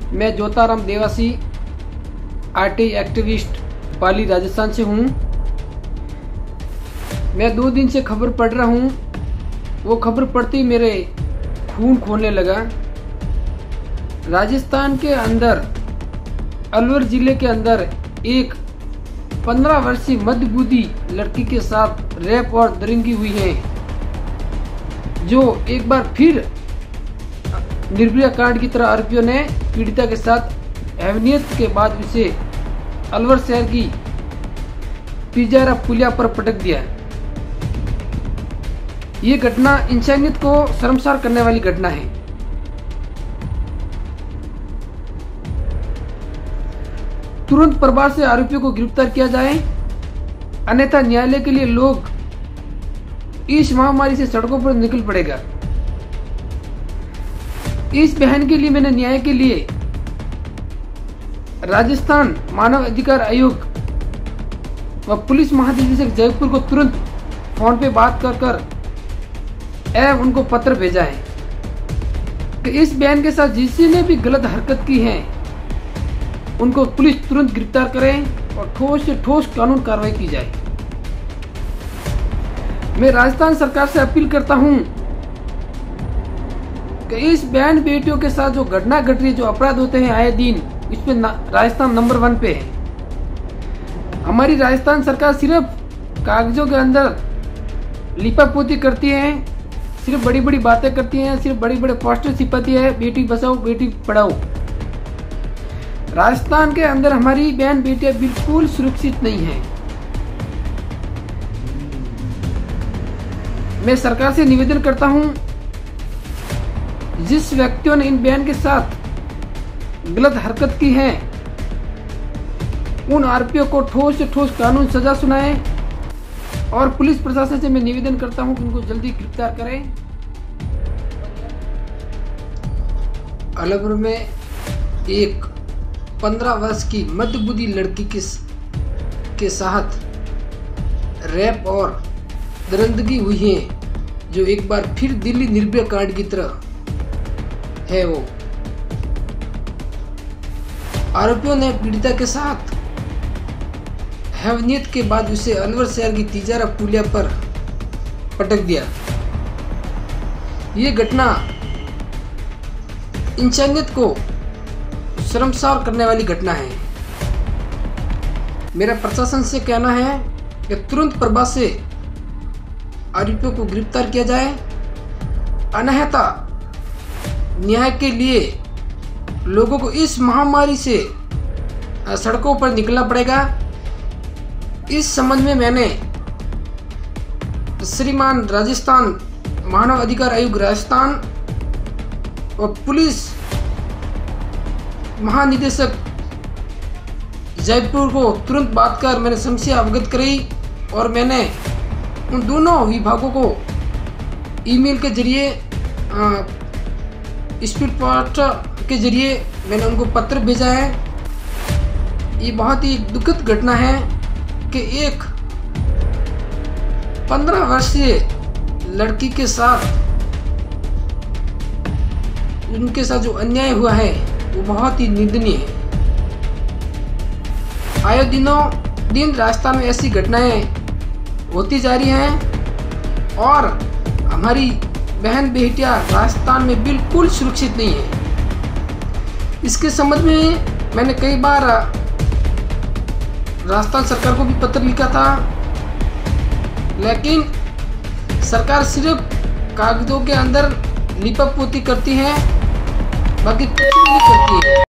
मैं Jyotaram Devasi RTI activist Pali Rajasthan से हूँ। मैं 2 दिन से खबर पढ़ रहा हूँ। वो खबर पढ़ते ही मेरे खून खोलने लगा। राजस्थान के अंदर अलवर जिले के अंदर एक 15 वर्षीय मध्यबुद्धि लड़की के साथ रेप और दरिंदगी हुई है, जो एक बार फिर निर्भया कांड की तरह आरोपियों ने पीड़िता के साथ अहमियत के बाद उसे अलवर शहर की पिजारा पुलिया पर पटक दिया। ये घटना इंसानियत को शर्मसार करने वाली घटना है। तुरंत प्रभाव से आरोपियों को गिरफ्तार किया जाए, अन्यथा न्यायालय के लिए लोग इस महामारी से सड़कों पर निकल पड़ेगा। इस बहन के लिए मैंने न्याय के लिए राजस्थान मानव अधिकार आयोग व पुलिस महानिदेशक जयपुर को तुरंत फोन पे बात कर एवं उनको पत्र भेजा है कि इस बहन के साथ जिसने भी गलत हरकत की है उनको पुलिस तुरंत गिरफ्तार करे और ठोस से ठोस कानून कार्रवाई की जाए। मैं राजस्थान सरकार से अपील करता हूं कि इस बहन बेटियों के साथ जो घटना घट रही है, जो अपराध होते हैं आए दिन, इसमें राजस्थान नंबर 1 पे है। हमारी राजस्थान सरकार सिर्फ कागजों के अंदर लिपापोती करती है, सिर्फ बड़ी बड़ी बातें करती है, सिर्फ बड़े बड़े पोस्टर छिपाती है, बेटी बचाओ बेटी पढ़ाओ। राजस्थान के अंदर हमारी बहन बेटियां बिल्कुल सुरक्षित नहीं है। मैं सरकार से निवेदन करता हूं, जिस व्यक्तियों ने इन बहन के साथ गलत हरकत की है उन आरोपियों को ठोस से ठोस कानून सजा सुनाए और पुलिस प्रशासन से मैं निवेदन करता हूं कि उनको जल्दी गिरफ्तार करें। अलवर में एक 15 वर्ष की मध्यबुद्धि लड़की के साथ रेप और दरिंदगी हुई है, जो एक बार फिर दिल्ली निर्भया कांड की तरह है। वो आरोपियों ने पीड़िता के साथ हैवनियत के बाद उसे अलवर शहर की तिजारा पुलिया पर पटक दिया। ये घटना इंसानियत को शर्मसार करने वाली घटना है। मेरा प्रशासन से कहना है कि तुरंत प्रभाव से आरोपियों को गिरफ्तार किया जाए, अन्यथा न्याय के लिए लोगों को इस महामारी से सड़कों पर निकलना पड़ेगा। इस संबंध में मैंने श्रीमान राजस्थान मानव अधिकार आयोग राजस्थान और पुलिस महानिदेशक जयपुर को तुरंत बात कर मैंने समस्या अवगत करी और मैंने उन दोनों विभागों को ईमेल के जरिए स्पीड पोस्ट के जरिए मैंने उनको पत्र भेजा है। ये बहुत ही दुखद घटना है कि एक 15 वर्षीय लड़की के साथ उनके साथ जो अन्याय हुआ है वो बहुत ही निंदनीय है। आए दिन राजस्थान में ऐसी घटनाएं होती जा रही हैं और हमारी बहन बेटियां राजस्थान में बिल्कुल सुरक्षित नहीं है। इसके संबंध में मैंने कई बार राजस्थान सरकार को भी पत्र लिखा था, लेकिन सरकार सिर्फ कागजों के अंदर लिपापोती करती है, बाकी कुछ नहीं करती है।